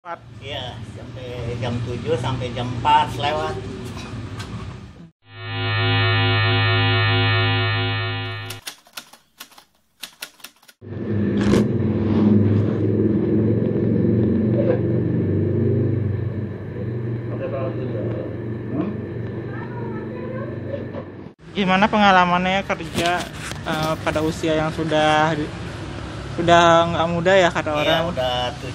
Iya, sampai jam 7 sampai jam 4 lewat. Gimana pengalamannya kerja pada usia yang sudah nggak muda ya kata Iya, orang? udah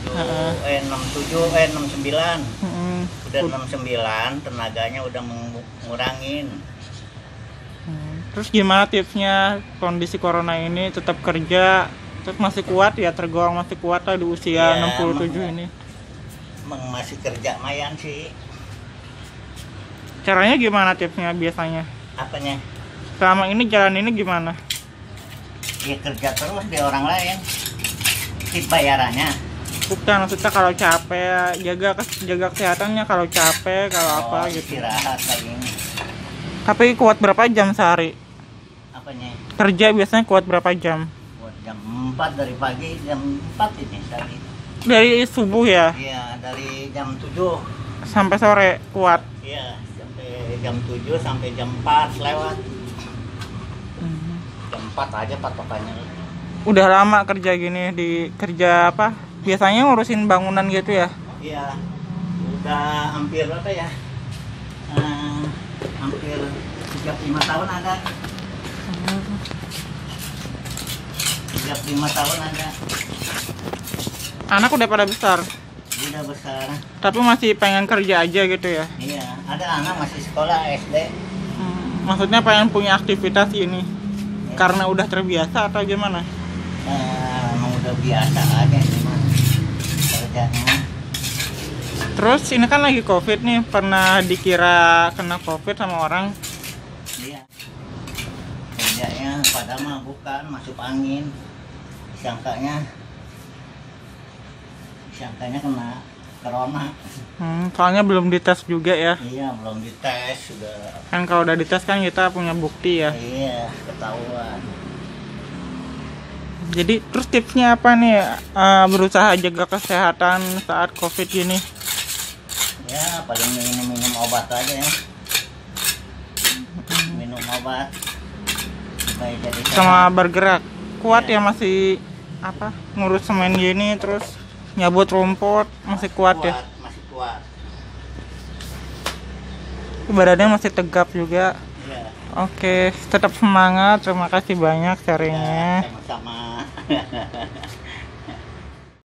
69. Udah 69, tenaganya udah mengurangin. Terus gimana tipsnya kondisi corona ini tetap kerja terus masih kuat ya, tergolong masih kuat lah di usia Ya, 67 ini? Masih kerja mayan sih. Caranya gimana tipsnya biasanya? Apanya? Selama ini jalan ini gimana? Ya kerja terus di orang lain. Tip bayarannya. Bukan, maksudnya kalau capek jaga kesehatannya, kalau capek kalau apa gitu. Istirahat lagi. Tapi kuat berapa jam sehari? Apanya? Kerja biasanya kuat berapa jam? Buat jam 4 dari pagi, jam 4 ini tadi. Dari subuh ya Iya, dari jam 7. sampai sore kuat. Iya, sampai jam 7 sampai jam 4 lewat. Jam 4 aja patokannya. Udah lama kerja gini, di kerja apa? Biasanya ngurusin bangunan gitu ya? Iya, udah hampir apa ya? Hampir 35 tahun ada. 35 tahun ada. Anak udah pada besar, Udah besar. tapi masih pengen kerja aja gitu ya? Iya, ada anak masih sekolah SD. Maksudnya pengen punya aktivitas ini karena udah terbiasa atau gimana? Emang udah biasa aja cuman kerjanya. Terus ini kan lagi COVID nih, pernah dikira kena COVID sama orang? Iya. Kerjanya padahal mah bukan, masuk angin. Disangkanya kena corona. Soalnya belum dites juga ya. Iya, belum dites sudah. Kan kalau udah dites kan kita punya bukti ya. Iya, ketahuan. Jadi terus tipsnya apa nih, berusaha jaga kesehatan saat COVID gini? Ya, paling minum obat aja ya. Minum obat supaya jadi Sama sehat. bergerak. Kuat Iya. ya masih apa? Ngurus semen gini terus nyabut rumput masih kuat ya. Masih kuat. Badannya masih tegap juga. Iya. Oke, tetap semangat. Terima kasih banyak Ya, sharingnya. sama-sama.